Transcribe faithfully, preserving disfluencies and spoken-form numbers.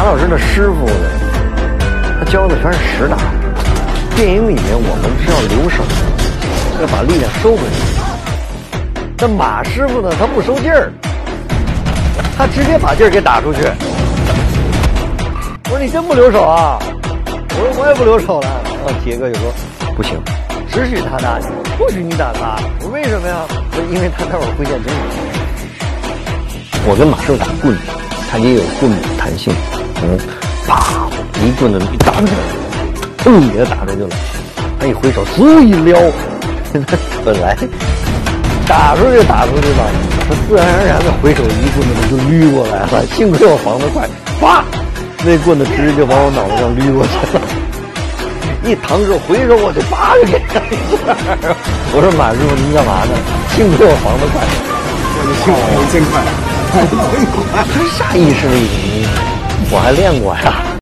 老师的师傅呢，他教的全是实打。电影里面我们是要留手，要把力量收回来。但马师傅呢，他不收劲儿，他直接把劲儿给打出去。我说你真不留手啊？我说我也不留手了。然后杰哥就说不行，只许他打你，不许你打他。我说为什么呀？我说因为他待会儿会见真人。我跟马师傅打棍子，他也有棍子弹性，嗯，啪一棍子一打出去，砰给他打出去了。他一挥手，嗖一撩，本来打出去打出去吧，他自然而然的回手一棍子就捋过来了。幸亏我防得快，啪，那棍子直接就往我脑袋上捋过去了。一抬手回手我就啪就给他一下。我说马师傅您干嘛呢？幸亏我防得快。 你幸亏真快。 他是下意识的一种东西，我还练过呀。